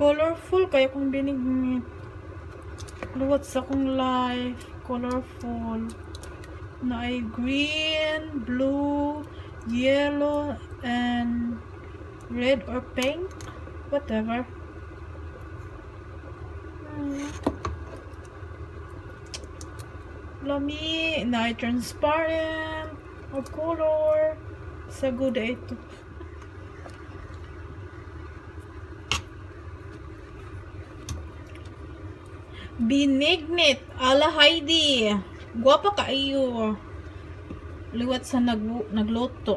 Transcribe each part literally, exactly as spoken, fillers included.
Colorful kayo kung binignit. Luwat sa kong life. Colorful. Na ay green, blue, yellow, and red or pink. Whatever. Hmm. Lami. Na ay transparent. Or color. Sa good ito. Binignit ala Heideh. Guwapa kaayo. Liwat sa nag nagluto.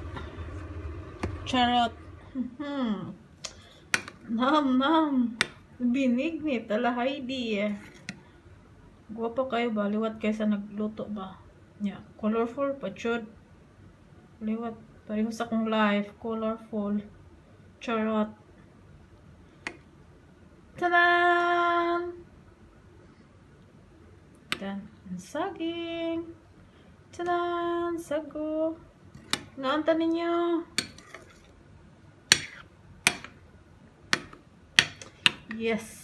Charot. Hmm. Nam nam. Binignit ala Heideh. Guwapa kayo ba? Liwat kayo sa nagluto ba? Yeah. Colorful pa jud. Liwat pareho sa kong life. Colorful. Charot. Tadan! Dan saging. Tadan! Sago. Naanta ninyo. Yes.